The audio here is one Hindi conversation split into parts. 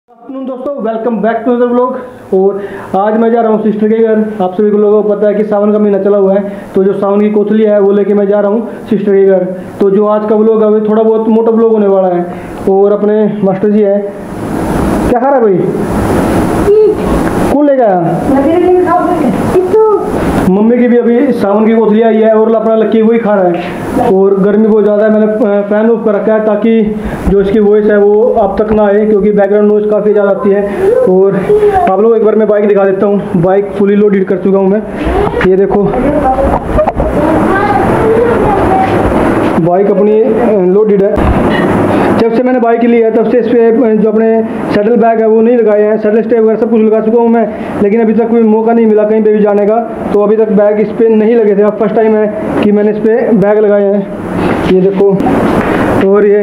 आफ्टरनून दोस्तों, welcome back to the vlog. और आज मैं जा रहा हूँ सिस्टर के घर। आप सभी को लोगों को पता है कि सावन का महीना चला हुआ है, तो जो सावन की कोथली है वो लेके मैं जा रहा हूँ सिस्टर के घर। तो जो आज का व्लॉग है वो थोड़ा बहुत मोटा व्लॉग होने वाला है। और अपने मास्टर जी है, क्या खा रहा है भाई? कौन ले गया? मम्मी की भी अभी सावन की कोथली आई है और अपना लक्की वही खा रहा है। और गर्मी बहुत ज़्यादा है, मैंने फैन ऑफ कर रखा है ताकि जो इसकी वॉइस है वो आप तक ना आए, क्योंकि बैकग्राउंड नॉइज़ काफ़ी ज़्यादा आती है। और आप लोग एक बार मैं बाइक दिखा देता हूँ। बाइक फुली लोडेड कर चुका हूँ मैं, ये देखो बाइक अपनी लोडेड है। जब से मैंने बाइक ली है तब से इस पर जो अपने सैडल बैग है वो नहीं लगाए हैं। सैडल स्टे वगैरह सब कुछ लगा चुका हूँ मैं, लेकिन अभी तक कोई मौका नहीं मिला कहीं पे भी जाने का, तो अभी तक बैग इस पर नहीं लगे थे। अब फर्स्ट टाइम है कि मैंने इस पर बैग लगाए हैं, ये देखो। और ये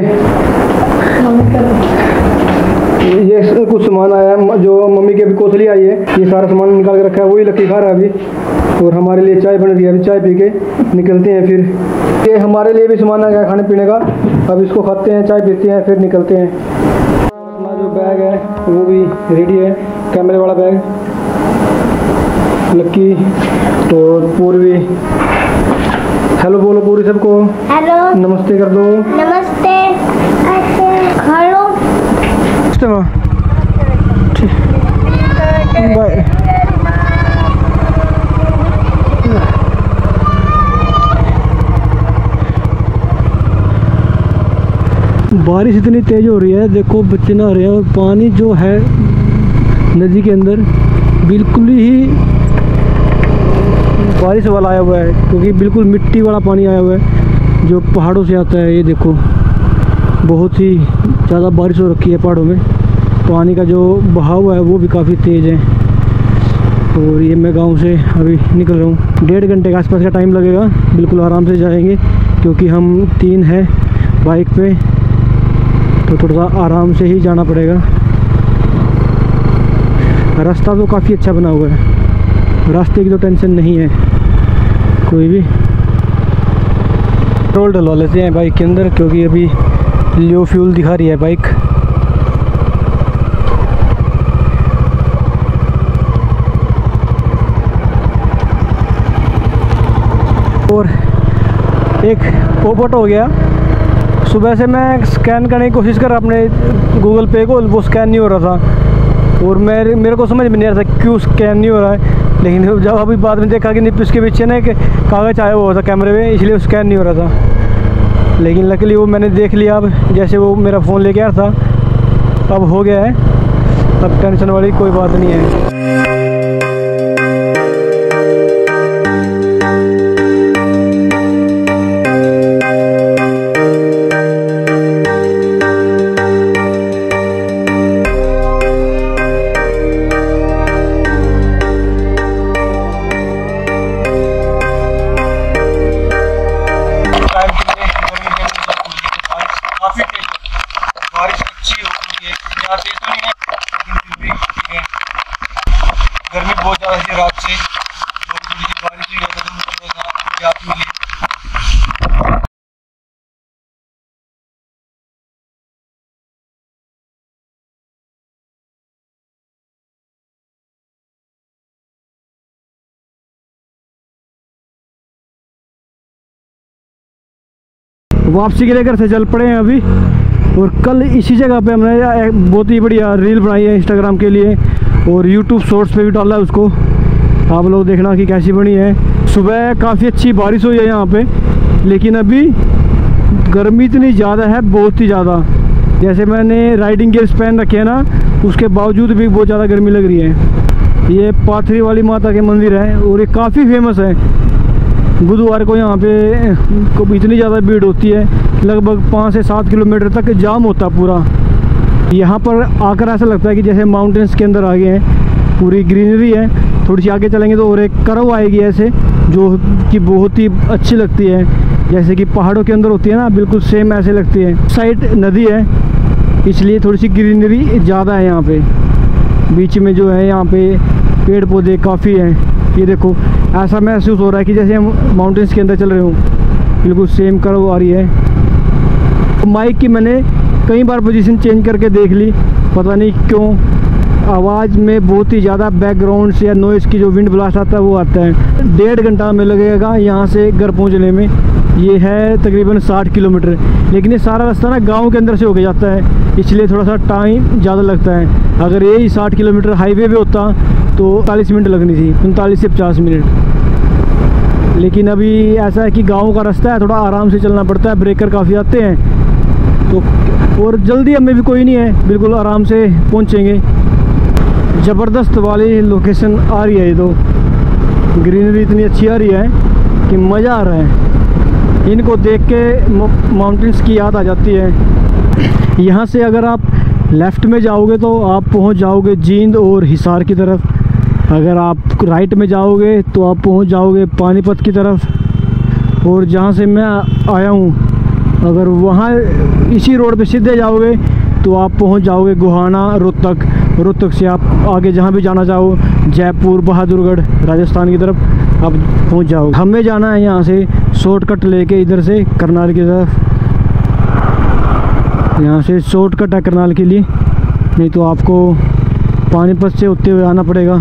कुछ सामान आया है जो मम्मी की अभी कोथली आई है, ये सारा सामान निकाल के रखा है, वही लक्की खा रहा है अभी। और हमारे लिए चाय बन रही है, अभी चाय पी के निकलते हैं। फिर ये हमारे लिए भी सामान आ गया खाने पीने का, अब इसको खाते हैं, चाय पीते हैं, फिर निकलते हैं। अपना जो बैग है वो भी रेडी है, कैमरे वाला बैग। लक्की और पूर्वी, हेलो बोलो पूरी सबको। हेलो, नमस्ते कर दो। नमस्ते। हेलो, ठीक, बाय। बारिश इतनी तेज़ हो रही है, देखो बच्चे नहा रहे हैं और पानी जो है नदी के अंदर बिल्कुल ही बारिश वाला आया हुआ है, क्योंकि बिल्कुल मिट्टी वाला पानी आया हुआ है जो पहाड़ों से आता है। ये देखो बहुत ही ज़्यादा बारिश हो रखी है पहाड़ों में, पानी का जो बहाव है वो भी काफ़ी तेज़ है। और ये मैं गांव से अभी निकल रहा हूँ, 1.5 घंटे के आसपास का टाइम लगेगा। बिल्कुल आराम से जाएंगे क्योंकि हम 3 हैं बाइक पे, तो थोड़ा सा आराम से ही जाना पड़ेगा। रास्ता तो काफ़ी अच्छा बना हुआ है, रास्ते की तो टेंशन नहीं है कोई भी। पेट्रोल डलवा लेते हैं बाइक के अंदर, क्योंकि अभी लो फ्यूल दिखा रही है बाइक। और एक पोपट हो गया। सुबह से मैं स्कैन करने की कोशिश कर रहा अपने गूगल पे को, वो स्कैन नहीं हो रहा था। और मेरे को समझ में नहीं आ रहा था क्यों स्कैन नहीं हो रहा है, लेकिन जब अभी बाद में देखा कि निप इसके पीछे ना एक कागज़ आया हुआ था कैमरे में, इसलिए वो स्कैन नहीं हो रहा था। लेकिन लकीली वो मैंने देख लिया, अब जैसे वो मेरा फ़ोन लेके आया था अब हो गया है, अब टेंशन वाली कोई बात नहीं है। बारिश अच्छी हो रही है, ज़्यादा तेज तो नहीं है लेकिन फिर भी ठीक है। गर्मी बहुत ज़्यादा थी रात से, और थोड़ी सी बारिश हुई है तो थोड़ा सा राहत मिली। वापसी के लिए घर से चल पड़े हैं अभी। और कल इसी जगह पे हमने बहुत ही बढ़िया रील बनाई है इंस्टाग्राम के लिए, और यूट्यूब शॉर्ट्स पे भी डाला है उसको, आप लोग देखना कि कैसी बनी है। सुबह काफ़ी अच्छी बारिश हुई है यहाँ पे, लेकिन अभी गर्मी इतनी ज़्यादा है, बहुत ही ज़्यादा। जैसे मैंने राइडिंग गियर्स पहन रखे हैं ना, उसके बावजूद भी बहुत ज़्यादा गर्मी लग रही है। ये पाथरी वाली माता के मंदिर है और ये काफ़ी फेमस है। बुधवार को यहाँ पे इतनी ज़्यादा भीड़ होती है, लगभग 5 से 7 किलोमीटर तक जाम होता है पूरा। यहाँ पर आकर ऐसा लगता है कि जैसे माउंटेन्स के अंदर आ गए हैं, पूरी ग्रीनरी है। थोड़ी सी आगे चलेंगे तो और एक कर्व आएगी ऐसे, जो कि बहुत ही अच्छी लगती है, जैसे कि पहाड़ों के अंदर होती है ना, बिल्कुल सेम ऐसे लगती है। साइड नदी है, इसलिए थोड़ी सी ग्रीनरी ज़्यादा है यहाँ पे। बीच में जो है यहाँ पे पेड़ पौधे काफ़ी हैं। ये देखो ऐसा महसूस हो रहा है कि जैसे हम माउंटेन्स के अंदर चल रहे हों, बिल्कुल सेम कर्व आ रही है। माइक की मैंने कई बार पोजीशन चेंज करके देख ली पता नहीं क्यों आवाज़ में बहुत ही ज़्यादा बैकग्राउंड से या नॉइज़ की जो विंड ब्लास्ट आता है वो आता है। 1.5 घंटा हमें लगेगा यहाँ से घर पहुँचने में। ये है तकरीबन 60 किलोमीटर, लेकिन ये सारा रास्ता ना गांव के अंदर से होके जाता है, इसलिए थोड़ा सा टाइम ज़्यादा लगता है। अगर यही 60 किलोमीटर हाईवे पे होता तो 40 मिनट लगनी थी, 45 से 50 मिनट। लेकिन अभी ऐसा है कि गांव का रास्ता है, थोड़ा आराम से चलना पड़ता है, ब्रेकर काफ़ी आते हैं तो, और जल्दी हमें भी कोई नहीं है, बिल्कुल आराम से पहुँचेंगे। ज़बरदस्त वाली लोकेशन आ रही है, ये तो ग्रीनरी इतनी अच्छी आ रही है कि मज़ा आ रहा है। इनको देख के माउंटेन्स की याद आ जाती है। यहाँ से अगर आप लेफ़्ट में जाओगे तो आप पहुँच जाओगे जींद और हिसार की तरफ। अगर आप राइट में जाओगे तो आप पहुँच जाओगे पानीपत की तरफ। और जहाँ से मैं आया हूँ, अगर वहाँ इसी रोड पे सीधे जाओगे तो आप पहुँच जाओगे गोहाना, रोहतक। रोहतक से आप आगे जहाँ भी जाना चाहो, जयपुर, बहादुरगढ़, राजस्थान की तरफ आप पहुँच जाओगे। हमें जाना है यहाँ से शॉर्टकट लेके इधर से करनाल की तरफ। यहाँ से शॉर्टकट है करनाल के लिए, नहीं तो आपको पानीपत से होते हुए आना पड़ेगा।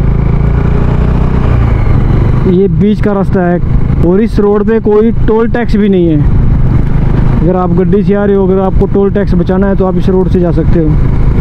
ये बीच का रास्ता है और इस रोड पे कोई टोल टैक्स भी नहीं है। अगर आप गड्डी से आ रहे हो, अगर आपको टोल टैक्स बचाना है तो आप इस रोड से जा सकते हो।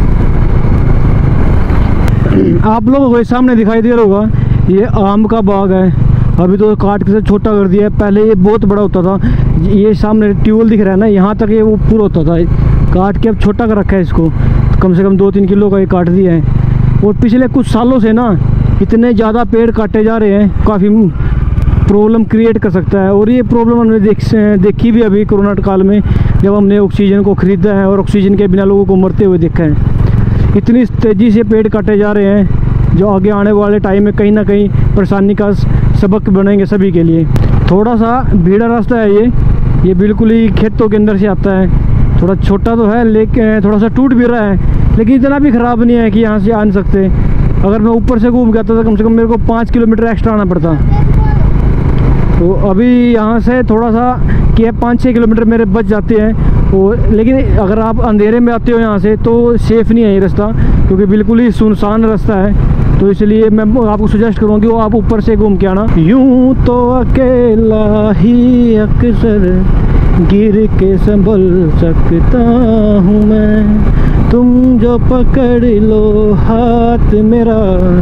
आप लोगों को सामने दिखाई दे रहा होगा, ये आम का बाग है। अभी तो काट के छोटा कर दिया है, पहले ये बहुत बड़ा होता था। ये सामने ट्यूबवेल दिख रहा है ना, यहाँ तक ये वो पूरा होता था, काट के अब छोटा कर रखा है इसको। कम से कम 2-3 किलो का ये काट दिया है। और पिछले कुछ सालों से ना इतने ज़्यादा पेड़ काटे जा रहे हैं, काफ़ी प्रॉब्लम क्रिएट कर सकता है। और ये प्रॉब्लम हमने देखी भी अभी कोरोना काल में, जब हमने ऑक्सीजन को ख़रीदा है और ऑक्सीजन के बिना लोगों को मरते हुए देखा है। इतनी तेज़ी से पेड़ काटे जा रहे हैं जो आगे आने वाले टाइम में कहीं ना कहीं परेशानी का सबक बनेंगे सभी के लिए। थोड़ा सा भीड़ा रास्ता है ये बिल्कुल ही खेतों के अंदर से आता है। थोड़ा छोटा तो है, लेकिन थोड़ा सा टूट भी रहा है, लेकिन इतना भी ख़राब नहीं है कि यहाँ से आ नहीं सकते। अगर मैं ऊपर से घूम गया तो कम से कम मेरे को 5 किलोमीटर एक्स्ट्रा आना पड़ता। तो अभी यहाँ से थोड़ा सा कि 5-6 किलोमीटर मेरे बच जाते हैं। और लेकिन अगर आप अंधेरे में आते हो यहाँ से तो सेफ़ नहीं है ये रास्ता, क्योंकि बिल्कुल ही सुनसान रास्ता है। तो इसलिए मैं आपको सजेस्ट करूँगा कि वो आप ऊपर से घूम के आना। यूँ तो अकेला ही अक्सर गिर के संभल सकता हूँ मैं, तुम जो पकड़ लो हाथ मेरा,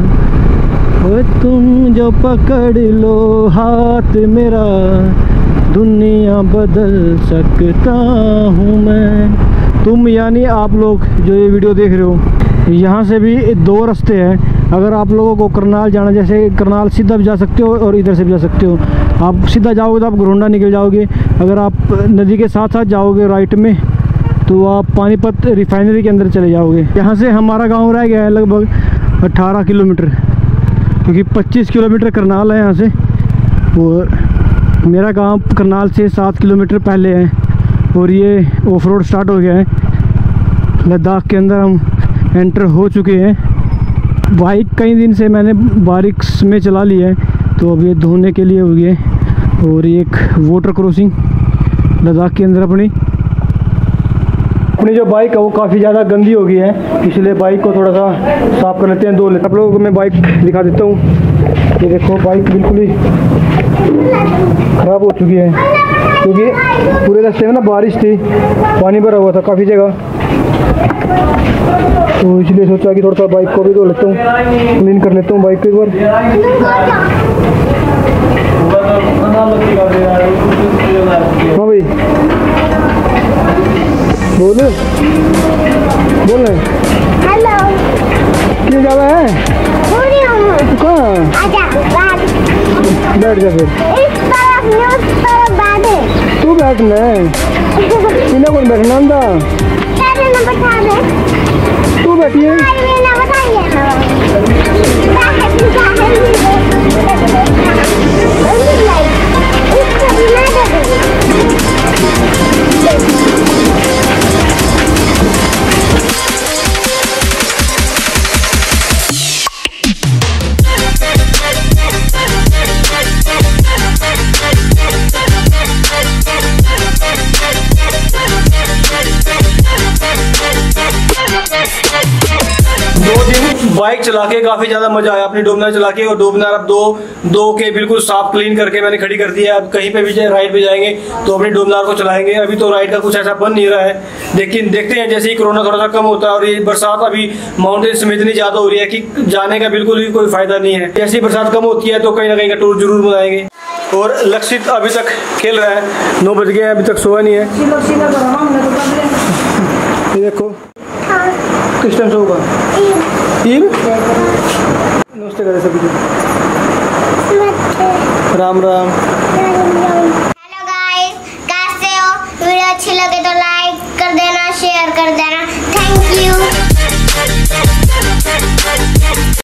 तुम जो पकड़ लो हाथ मेरा, दुनिया बदल सकता हूँ मैं। तुम यानी आप लोग जो ये वीडियो देख रहे हो, यहाँ से भी 2 रास्ते हैं। अगर आप लोगों को करनाल जाना, जैसे करनाल सीधा भी जा सकते हो और इधर से भी जा सकते हो। आप सीधा जाओगे तो आप घरोंडा निकल जाओगे। अगर आप नदी के साथ साथ जाओगे राइट में तो आप पानीपत रिफाइनरी के अंदर चले जाओगे। यहाँ से हमारा गाँव रह गया है लगभग 18 किलोमीटर, क्योंकि 25 किलोमीटर करनाल है यहाँ से, और मेरा गांव करनाल से 7 किलोमीटर पहले है। और ये ऑफ रोड स्टार्ट हो गया है, लद्दाख के अंदर हम एंटर हो चुके हैं। बाइक कई दिन से मैंने बारिश में चला ली है, तो अब ये धोने के लिए हो गई है। और ये एक वाटर क्रॉसिंग लद्दाख के अंदर अपनी जो बाइक है वो काफ़ी ज़्यादा गंदी हो गई है, इसलिए बाइक को थोड़ा सा साफ़ कर लेते हैं, धो लेते हैं। आप लोगों को मैं बाइक दिखा देता हूँ। ये देखो बाइक बिल्कुल ही ख़राब हो चुकी है, क्योंकि पूरे रास्ते में ना बारिश थी, पानी भरा हुआ था काफ़ी जगह। तो इसलिए सोचा कि थोड़ा सा बाइक को भी धो लेता हूँ, क्लीन कर लेता हूँ बाइक को एक बार। हाँ भाई बोल बोल रहे हेलो क्यों जा रहा है? कहाँ बैठ जा फिर, इस तरफ बैठे तू बैठना इन्हें कौन बैठना आंदा, तू बैठिए। Let's go. बाइक चला के काफ़ी ज़्यादा मज़ा आया अपनी डोमिनार चला के। और डोमिनार अब दो के बिल्कुल साफ क्लीन करके मैंने खड़ी कर दिया है। अब कहीं पे भी राइड पे जाएंगे तो अपनी डोमिनार को चलाएंगे। अभी तो राइड का कुछ ऐसा बन नहीं रहा है, लेकिन देखते हैं जैसे ही कोरोना थोड़ा सा कम होता है और ये बरसात अभी माउंटेन्स में इतनी ज़्यादा हो रही है कि जाने का बिल्कुल भी कोई फायदा नहीं है। जैसे ही बरसात कम होती है तो कहीं ना कहीं का टूर जरूर बनाएंगे। और लक्षित अभी तक खेल रहा है, 9 बज गए हैं, अभी तक सोया नहीं है। ये देखो किस टाइम से होगा ईद। नमस्ते करे सभी को, राम राम। हेलो गाइस, कैसे हो? वीडियो अच्छी लगे तो लाइक कर देना, शेयर कर देना,